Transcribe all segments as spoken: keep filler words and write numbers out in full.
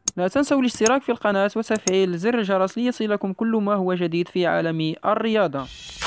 لا تنسوا الاشتراك في القناة وتفعيل زر الجرس ليصلكم كل ما هو جديد في عالم الرياضة.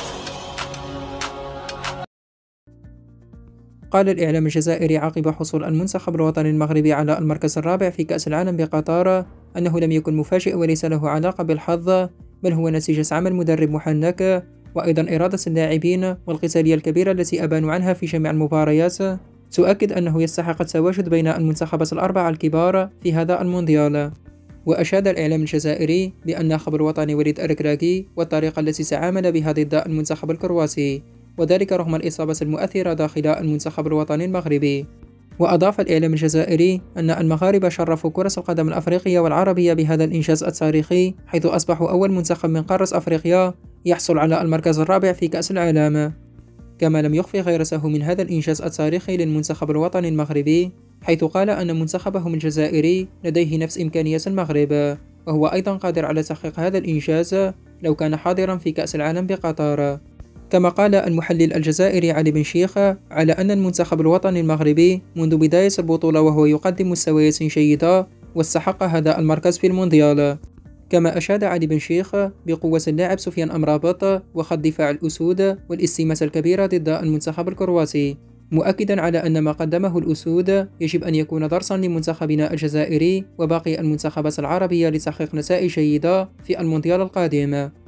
قال الإعلام الجزائري عقب حصول المنتخب الوطني المغربي على المركز الرابع في كأس العالم بقطر أنه لم يكن مفاجئ وليس له علاقة بالحظ، بل هو نتيجة عمل مدرب محنك، وأيضا إرادة اللاعبين والقتالية الكبيرة التي أبانوا عنها في جميع المباريات تؤكد أنه يستحق التواجد بين المنتخبات الأربعة الكبار في هذا المونديال. وأشاد الإعلام الجزائري بأن الناخب الوطني وليد أركراكي والطريقة التي تعامل بها ضد المنتخب الكرواتي، وذلك رغم الإصابة المؤثرة داخل المنتخب الوطني المغربي. وأضاف الإعلام الجزائري أن المغاربة شرفوا كرة القدم الأفريقية والعربية بهذا الإنجاز التاريخي، حيث أصبحوا أول منتخب من قارة أفريقيا يحصل على المركز الرابع في كأس العالم. كما لم يخفي غيرته من هذا الإنجاز التاريخي للمنتخب الوطني المغربي، حيث قال أن منتخبهم الجزائري لديه نفس إمكانيات المغرب، وهو أيضا قادر على تحقيق هذا الإنجاز لو كان حاضرا في كأس العالم بقطر. كما قال المحلل الجزائري علي بن شيخ على أن المنتخب الوطني المغربي منذ بداية البطولة وهو يقدم مستويات جيدة واستحق هذا المركز في المونديال. كما أشاد علي بن شيخ بقوة اللاعب سفيان أمرابط وخط دفاع الأسود والاستماتة الكبيرة ضد المنتخب الكرواتي، مؤكدا على أن ما قدمه الأسود يجب أن يكون درسا لمنتخبنا الجزائري وباقي المنتخبات العربية لتحقيق نتائج جيدة في المونديال القادم.